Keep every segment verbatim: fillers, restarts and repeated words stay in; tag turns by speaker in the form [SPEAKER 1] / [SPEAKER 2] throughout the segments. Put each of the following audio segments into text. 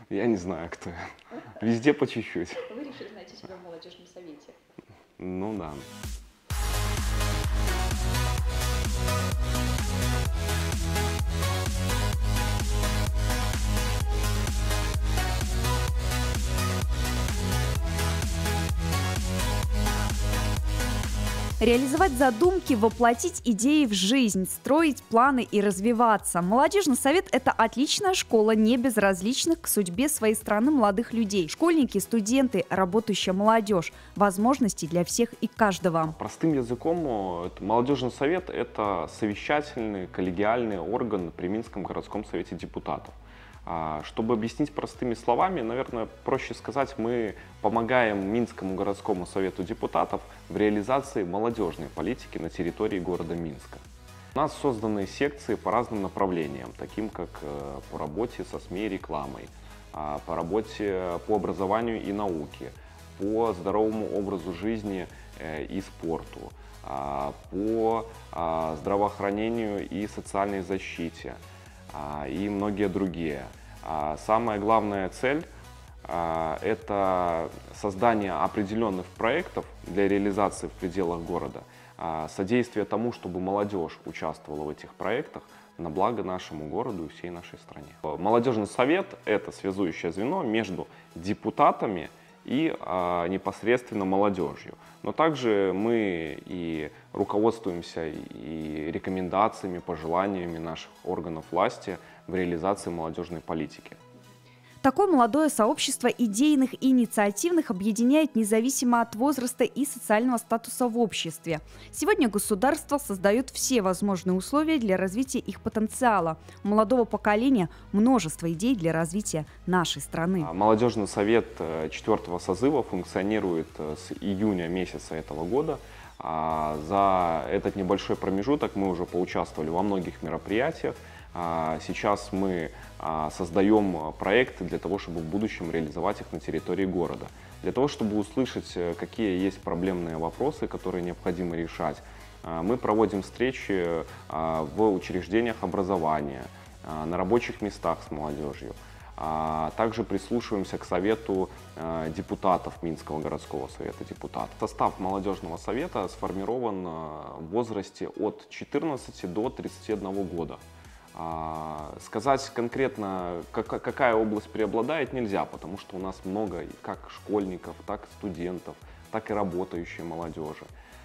[SPEAKER 1] Я не знаю, кто я. Везде по чуть-чуть.
[SPEAKER 2] Вы решили найти себя в молодежном совете?
[SPEAKER 1] Ну да.
[SPEAKER 3] Реализовать задумки, воплотить идеи в жизнь, строить планы и развиваться. Молодежный совет – это отличная школа не безразличных к судьбе своей страны молодых людей. Школьники, студенты, работающая молодежь. Возможности для всех и каждого.
[SPEAKER 1] Простым языком, молодежный совет – это совещательный коллегиальный орган при Минском городском совете депутатов. Чтобы объяснить простыми словами, наверное, проще сказать, мы помогаем Минскому городскому совету депутатов в реализации молодежной политики на территории города Минска. У нас созданы секции по разным направлениям, таким как по работе со СМИ и рекламой, по работе по образованию и науке, по здоровому образу жизни и спорту, по здравоохранению и социальной защите и многие другие. Самая главная цель – это создание определенных проектов для реализации в пределах города, содействие тому, чтобы молодежь участвовала в этих проектах на благо нашему городу и всей нашей стране. Молодежный совет – это связующее звено между депутатами и а, непосредственно молодежью. Но также мы и руководствуемся и рекомендациями, пожеланиями наших органов власти в реализации молодежной политики.
[SPEAKER 3] Такое молодое сообщество идейных и инициативных объединяет независимо от возраста и социального статуса в обществе. Сегодня государство создает все возможные условия для развития их потенциала. У молодого поколения множество идей для развития нашей страны.
[SPEAKER 1] Молодежный совет четвертого созыва функционирует с июня месяца этого года. За этот небольшой промежуток мы уже поучаствовали во многих мероприятиях. Сейчас мы создаем проекты для того, чтобы в будущем реализовать их на территории города. Для того, чтобы услышать, какие есть проблемные вопросы, которые необходимо решать, мы проводим встречи в учреждениях образования, на рабочих местах с молодежью. Также прислушиваемся к совету депутатов Минского городского совета депутатов. Состав молодежного совета сформирован в возрасте от четырнадцати до тридцати одного года. Сказать конкретно, какая область преобладает, нельзя, потому что у нас много как школьников, так и студентов, так и работающей молодежи.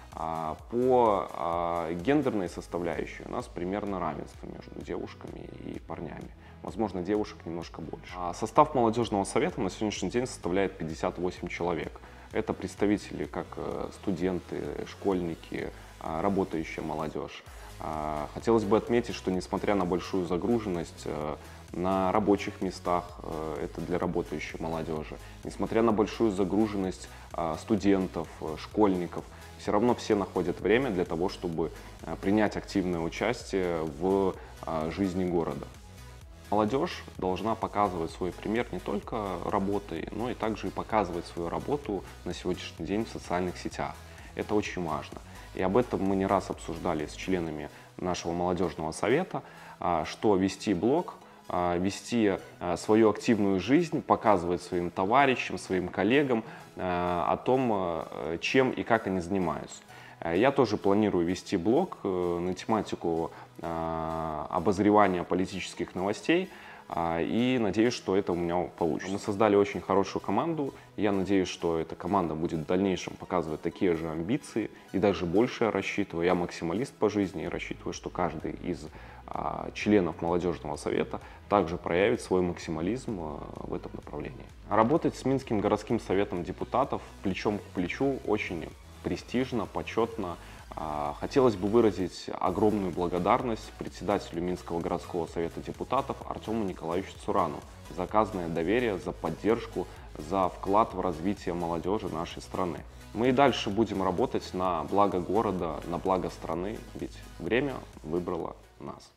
[SPEAKER 1] По гендерной составляющей у нас примерно равенство между девушками и парнями. Возможно, девушек немножко больше. Состав молодежного совета на сегодняшний день составляет пятьдесят восемь человек. Это представители как студенты, школьники, работающая молодежь. Хотелось бы отметить, что несмотря на большую загруженность на рабочих местах, это для работающей молодежи, несмотря на большую загруженность студентов, школьников, все равно все находят время для того, чтобы принять активное участие в жизни города. Молодежь должна показывать свой пример не только работой, но и также и показывать свою работу на сегодняшний день в социальных сетях. Это очень важно. И об этом мы не раз обсуждали с членами нашего молодежного совета, что вести блог, вести свою активную жизнь, показывать своим товарищам, своим коллегам о том, чем и как они занимаются. Я тоже планирую вести блог на тематику обозревания политических новостей, и надеюсь, что это у меня получится. Мы создали очень хорошую команду. Я надеюсь, что эта команда будет в дальнейшем показывать такие же амбиции и даже больше я рассчитываю. Я максималист по жизни и рассчитываю, что каждый из а, членов молодежного совета также проявит свой максимализм а, в этом направлении. Работать с Минским городским советом депутатов плечом к плечу очень престижно, почетно. Хотелось бы выразить огромную благодарность председателю Минского городского совета депутатов Артему Николаевичу Цурану за оказанное доверие, за поддержку, за вклад в развитие молодежи нашей страны. Мы и дальше будем работать на благо города, на благо страны, ведь время выбрало нас.